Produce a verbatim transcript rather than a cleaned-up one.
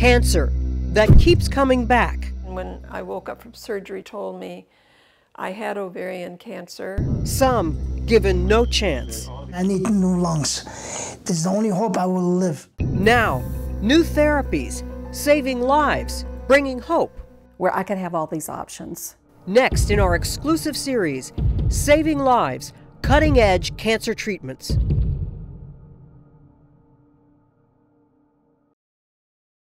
Cancer that keeps coming back. When I woke up from surgery, told me I had ovarian cancer. Some given no chance. I need new lungs. This is the only hope I will live. Now, new therapies, saving lives, bringing hope. Where I could have all these options. Next in our exclusive series, Saving Lives, Cutting Edge Cancer Treatments.